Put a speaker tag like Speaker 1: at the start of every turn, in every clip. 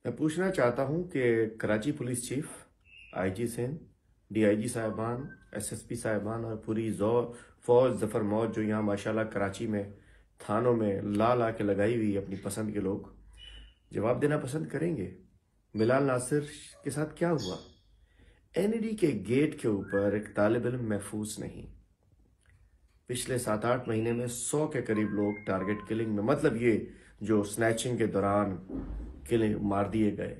Speaker 1: मैं पूछना चाहता हूं कि Karachi police chief, IG Sindh, DIG साहिबान, एसएसपी साहिबान और पूरी फौज जफर मौज जो यहाँ माशाल्लाह कराची में थानों में ला ला के लगाई हुई अपनी पसंद के लोग जवाब देना पसंद करेंगे। बिलाल नासिर के साथ क्या हुआ? एनईडी के गेट के ऊपर एक तालिब इल्म महफूज नहीं। पिछले 7-8 महीने में 100 के करीब लोग टारगेट किलिंग में, मतलब ये जो स्नैचिंग के दौरान किलिंग मार दिए गए।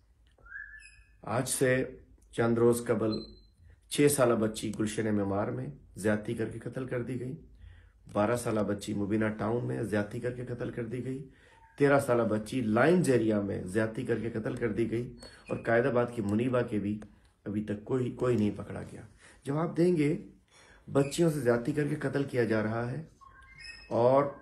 Speaker 1: आज से चंद रोज कबल 6 साल बच्ची गुलशन मेमार में ज्यादती करके कत्ल कर दी गई। 12 साल बच्ची मुबीना टाउन में ज्यादती करके कत्ल कर दी गई। 13 साल बच्ची लाइन्स एरिया में ज्यादती करके कत्ल कर दी गई। और कायदाबाद की मुनीबा के भी अभी तक कोई नहीं पकड़ा गया। जवाब देंगे, बच्चियों से ज्यादती करके कत्ल किया जा रहा है और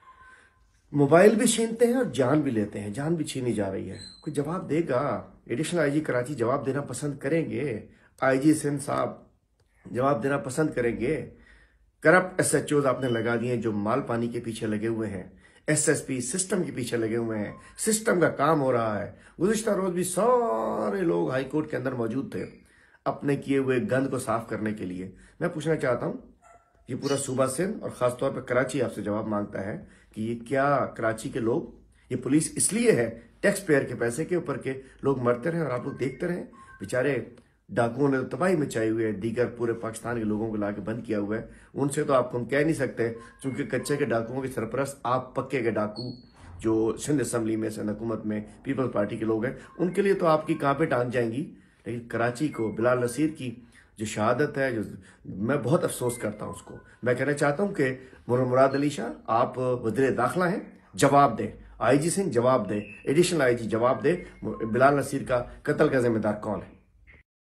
Speaker 1: मोबाइल भी छीनते हैं और जान भी लेते हैं, जान भी छीनी जा रही है। कोई जवाब देगा? एडिशनल आईजी कराची जवाब देना पसंद करेंगे? आईजी सिंध साहब जवाब देना पसंद करेंगे? करप्ट एसएचओज आपने लगा दिए जो माल पानी के पीछे लगे हुए हैं। एसएसपी सिस्टम के पीछे लगे हुए हैं, सिस्टम का काम हो रहा है। गुज़िश्ता रोज भी सारे लोग हाईकोर्ट के अंदर मौजूद थे अपने किए हुए गंद को साफ करने के लिए। मैं पूछना चाहता हूं, ये पूरा सूबा सिंध और खासतौर पर कराची आपसे जवाब मांगता है कि ये क्या कराची के लोग, ये पुलिस इसलिए है टैक्स पेयर के पैसे के ऊपर के लोग मरते रहे और आप लोग देखते रहे? बेचारे डाकुओं ने तो तबाही मचाई हुई है, दीगर पूरे पाकिस्तान के लोगों को लाके बंद किया हुआ है। उनसे तो आप हम कह नहीं सकते, क्योंकि कच्चे के डाकुओं के सरपरस्त आप पक्के के डाकू जो सिंध असम्बली में, सिंध हुकूमत में पीपल्स पार्टी के लोग हैं, उनके लिए तो आपकी कहाँ पे टांग जाएंगी। लेकिन कराची को बिलाल नसीर की जो शहादत है, जो मैं बहुत अफसोस करता हूं उसको। मैं कहना चाहता हूं कि मुराद अली शाह आप वज़ीर दाखिला हैं, जवाब दें। आईजी सिंह जवाब दे, एडिशनल आईजी जवाब दे, बिलाल नसीर का कत्ल का जिम्मेदार कौन है?